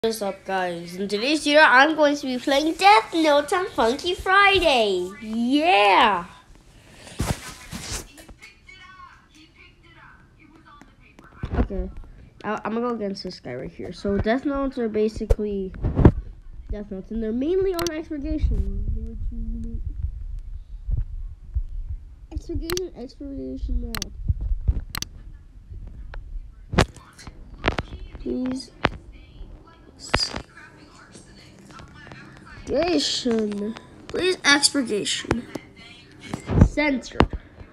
What's up, guys? In today's video, I'm going to be playing Death Note on Funky Friday. Yeah! Okay, I'm gonna go against this guy right here. So Death Notes are basically Death Notes, and they're mainly on expurgation. Expurgation mode. Please. Please expurgation. Censored.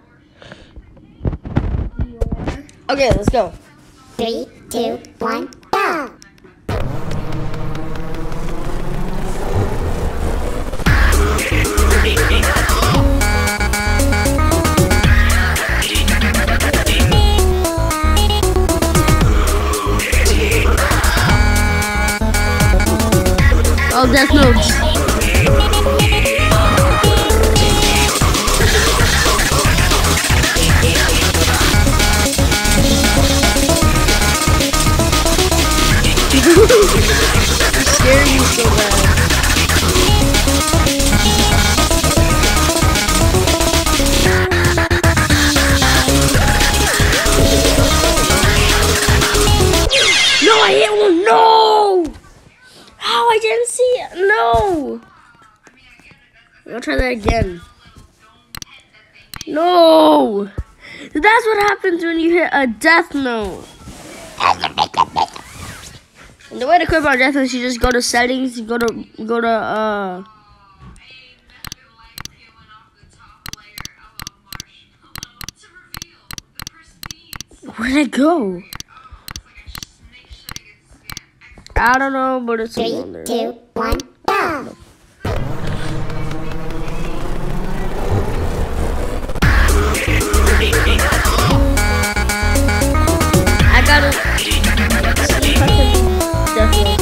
Okay, let's go. 3, 2, 1, go! Oh, Death Notes. You're scaring me so bad. No, I hit one. No! How? I didn't see it. No! I'll try that again. No! That's what happens when you hit a Death Note. And the way to quit our Death Note, you just go to settings, go to where'd it go? I don't know, but it's 3, 2, 1, go! I gotta see if I can Death Note.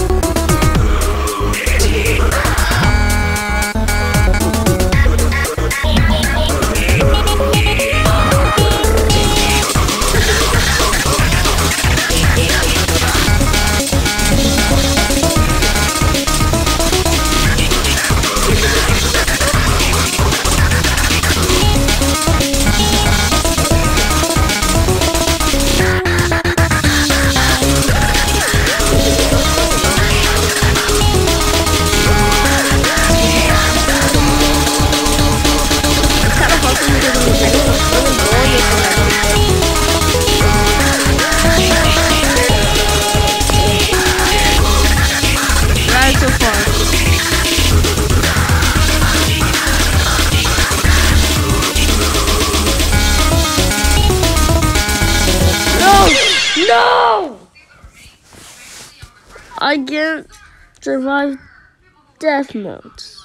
So far. No! I can't survive Death Notes.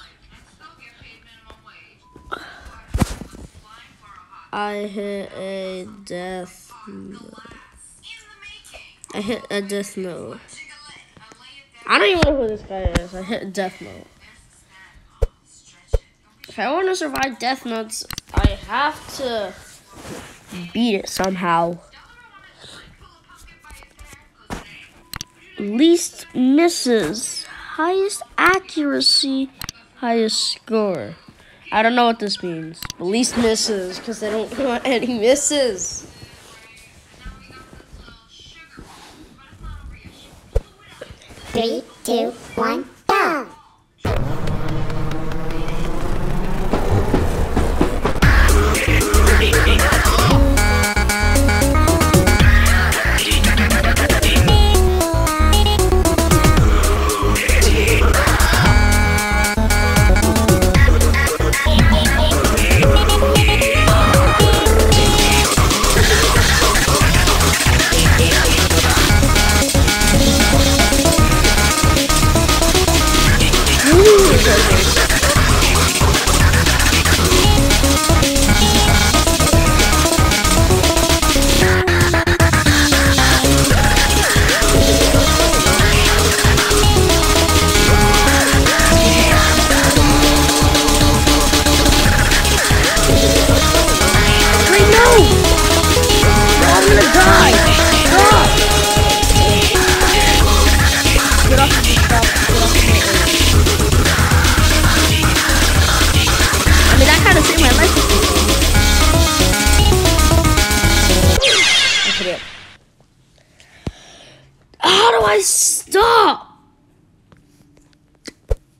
I hit a Death Note. I hit a Death Note. I don't even know who this guy is. I hit Death Note. If I want to survive Death Notes, I have to beat it somehow. Least misses, highest accuracy, highest score. I don't know what this means. But least misses, because I don't want any misses. Three, two, one, go!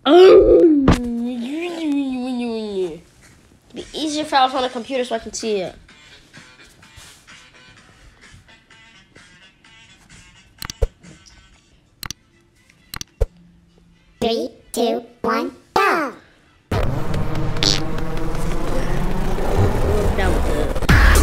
It'd be easier if I was on a computer so I can see it. Three, two, one, go! We're done with it.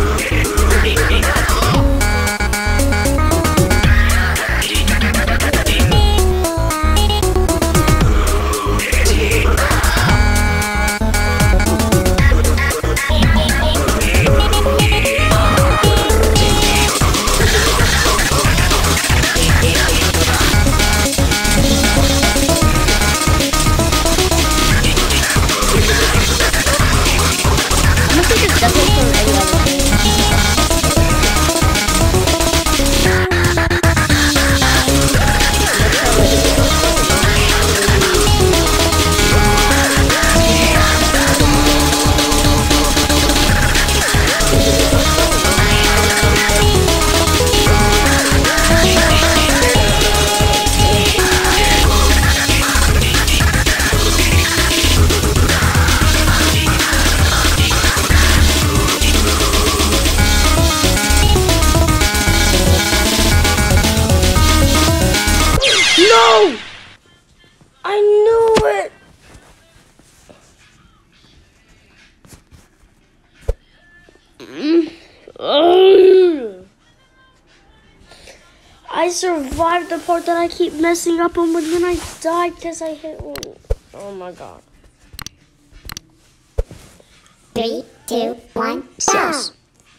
No! I knew it! I survived the part that I keep messing up on, but then I died because I hit one. Oh my god. 3, 2, 1, go! Yes.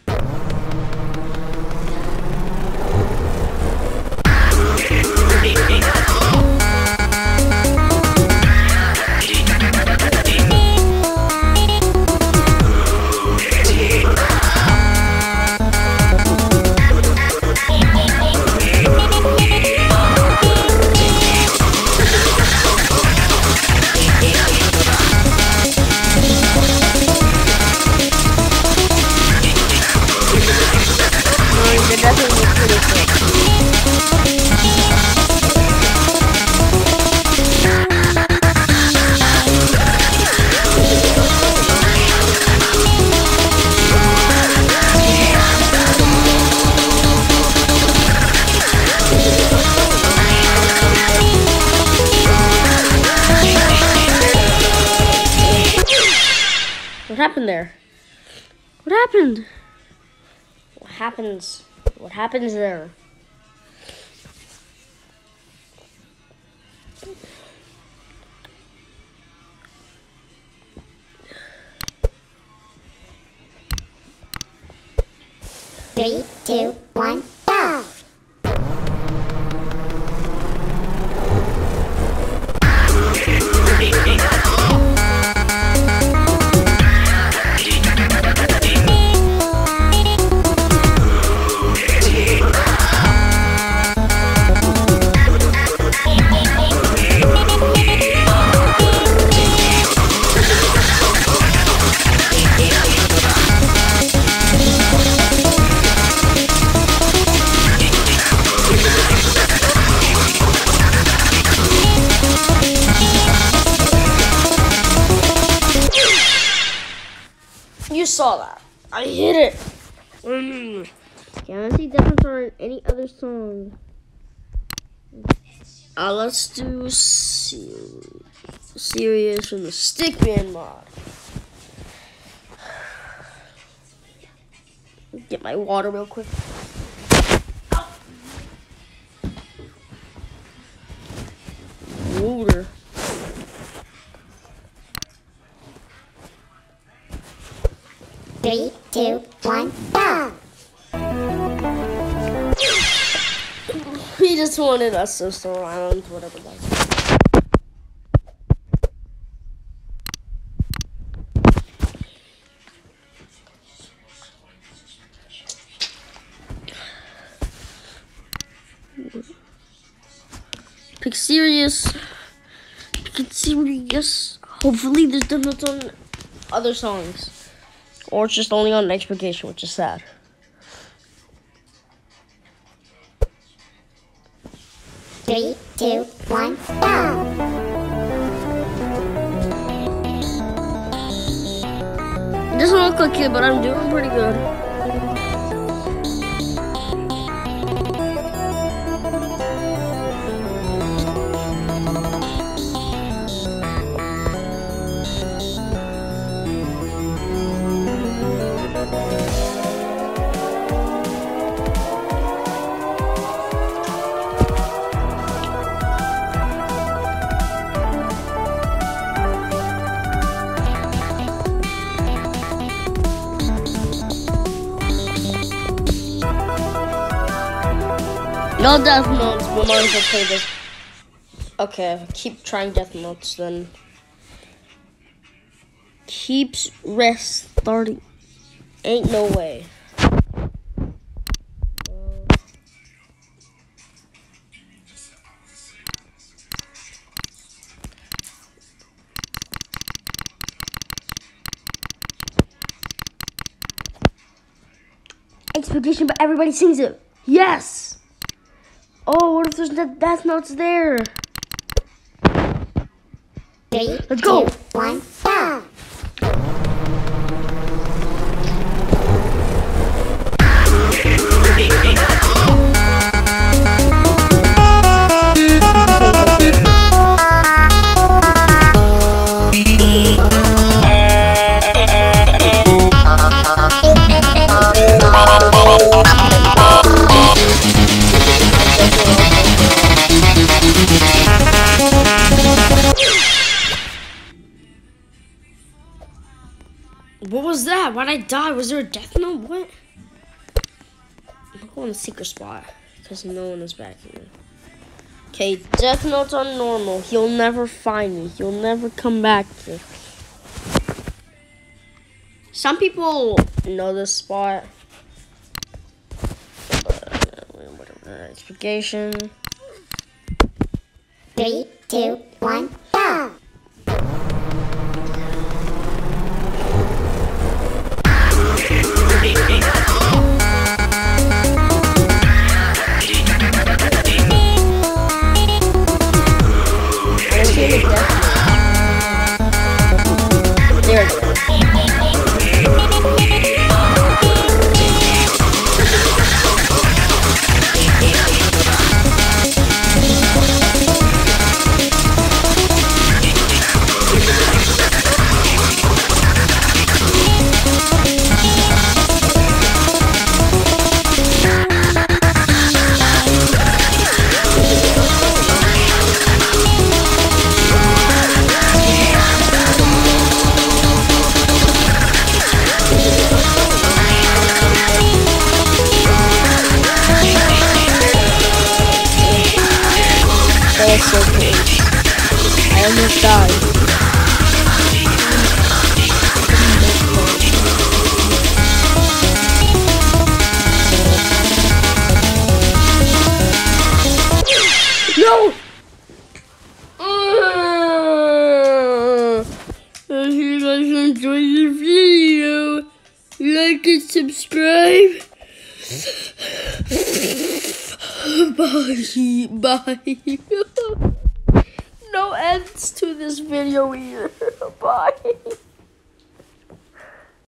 What happened there? What happened? What happens? What happens there? Three, two, one, go! You saw that. I hit it. Can I see difference on any other song? Let's do Serious from the Stickman mod. Get my water real quick. Water. Three, two, one, go! He just wanted us to surround whatever that is. Pick serious. Hopefully there's difference on other songs. Or it's just only on Expectation, which is sad. Three, two, one, go! lucky, but I'm doing pretty good. No death notes, but might as well play this. Okay, keep trying death notes then. Keeps restarting. Ain't no way. Expedition, but everybody sings it. Yes! Oh, what if there's no death notes there? 3, Let's go. 2, 1, go! What was that? Why'd I die? Was there a death note? What? I'm going to secret spot because no one is back here. Okay, death notes on normal. He'll never find me. He'll never come back here. Some people know this spot. Explanation. 3, 2, 1, go! There it is. That's so close. I almost died. No! If you guys enjoyed the video, like and subscribe. Bye. No ends to this video either. Bye.